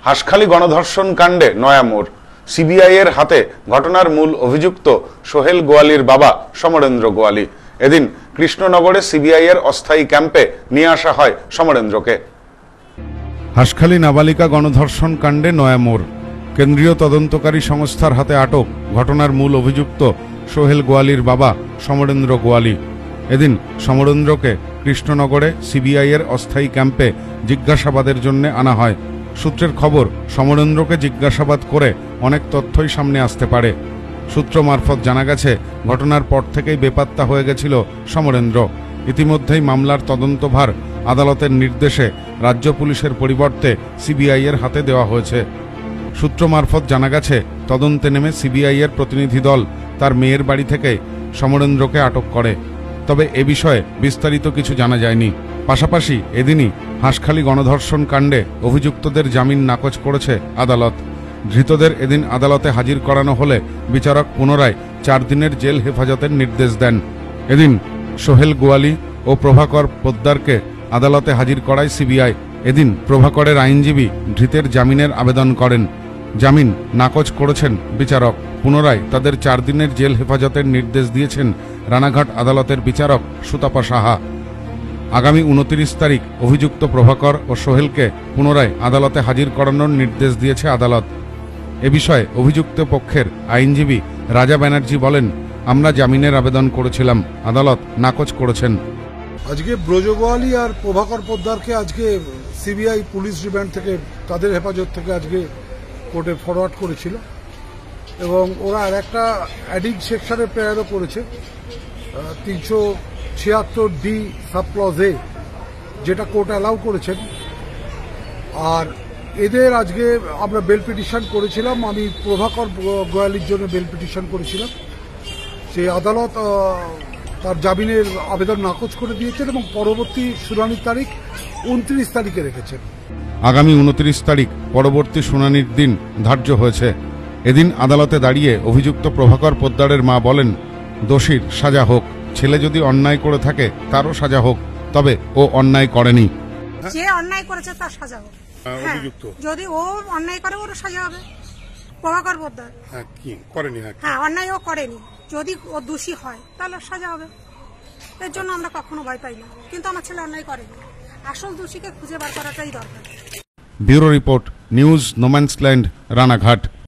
হাঁসখালি গণধর্ষণ কাণ্ডে নয়া মোড়। সিবিআই এর হাতে ঘটনার মূল অভিযুক্ত সোহেল গোয়ালির বাবা সমরেন্দ্র গোয়ালি। এদিন কৃষ্ণনগরে সিবিআই এর অস্থায়ী ক্যাম্পে নিয়ে আসা হয় সমরেন্দ্রকে। হাঁসখালি নাবালিকা গণধর্ষণ কাণ্ডে নয়া মোড়। কেন্দ্রীয় তদন্তকারী সংস্থার হাতে আটক ঘটনার মূল অভিযুক্ত সোহেল গোয়ালির বাবা সমরেন্দ্র গোয়ালি। এদিন সমরেন্দ্রকে কৃষ্ণনগরে সিবিআই এর অস্থায়ী ক্যাম্পে জিজ্ঞাসাবাদের জন্য আনা হয়। সূত্রের খবর, সমরেন্দ্রকে জিজ্ঞাসাবাদ করে অনেক তথ্যই সামনে আসতে পারে। সূত্র মারফত জানা গেছে, ঘটনার পর থেকেই বেপাত্তা হয়ে গেছিল সমরেন্দ্র। ইতিমধ্যেই মামলার তদন্তভার আদালতের নির্দেশে রাজ্য পুলিশের পরিবর্তে সিবিআই এর হাতে দেওয়া হয়েছে। সূত্র মারফত জানা গেছে, তদন্তে নেমে সিবিআই এর প্রতিনিধি দল তার মেয়ের বাড়ি থেকে সমরেন্দ্রকে আটক করে। তবে এ বিষয়ে বিস্তারিত কিছু জানা যায়নি। পাশাপাশি এদিনই হাঁসখালি গণধর্ষণ কাণ্ডে অভিযুক্তদের জামিন নাকচ করেছে আদালত। ধৃতদের এদিন আদালতে হাজির করানো হলে বিচারক পুনরায় 4 দিনের জেল হেফাজতের নির্দেশ দেন। এদিন সোহেল গোয়ালি ও প্রভাকর পোদ্দারকে আদালতে হাজির করায় সিবিআই। এদিন প্রভাকরের আইনজীবী ধৃতের জামিনের আবেদন করেন। জামিন নাকচ করেছেন বিচারক। পুনরায় তাদের 4 দিনের জেল হেফাজতের নির্দেশ দিয়েছেন রানাঘাট আদালতের বিচারক সুতাপা সাহা। আগামী 29 তারিখ অভিযুক্ত প্রভাকর ও সোহেলকে পুনরায় আদালতে হাজির করানোর নির্দেশ দিয়েছে আদালত। এ বিষয়ে অভিযুক্ত পক্ষের আইনজীবী রাজা ব্যানার্জি বলেন, আমরা জামিনের আবেদন করেছিলাম, আদালত নাকচ করেছেন। আজকে ব্রজগোয়ালি আর প্রভাকর পোদ্দারকে আজকে সিবিআই পুলিশ রিমান্ড থেকে তাদের হেফাজত থেকে আজকে কোর্টে ফরওয়ার্ড করেছিল এবং ওরা আর একটা অ্যাডিং সেকশনে প্রেয়ারও করেছে 376D সাবক্লজে, যেটা কোর্ট অ্যালাউ করেছেন। আর এদের আজকে আমরা বেল পিটিশন করেছিলাম। আমি প্রভাকর গোয়ালির জন্য বেল পিটিশন করেছিলাম। সেই আদালত তার জামিনের আবেদন নাকচ করে দিয়েছেন এবং পরবর্তী শুনানির তারিখ 29 তারিখে রেখেছেন। আগামী 29 তারিখ পরবর্তী শুনানির দিন ধার্য হয়েছে। এদিন আদালতে দাঁড়িয়ে অভিযুক্ত প্রভাকর পোদ্দারের মা বলেন, দোষীর সাজা হোক। ছেলে যদি অন্যায় করে থাকে তারও সাজা হোক, তবে ও অন্যায় করেনি। যে অন্যায় করেছে তার সাজা হোক। অভিযুক্ত যদি ও অন্যায় করে ওর সাজা হবে। প্রভাকর পোদ্দার কি করেনি? হ্যাঁ, অন্যায় ও করেনি। যদি ও দোষী হয় তাহলে সাজা হবে। এর জন্য আমরা কখনো ভয় পাই না। কিন্তু আমার ছেলে অন্যায় করেনি। আসল দোষীকে খুঁজে বার করাটাই দরকার। Bureau report, news no man's land, Ranaghat.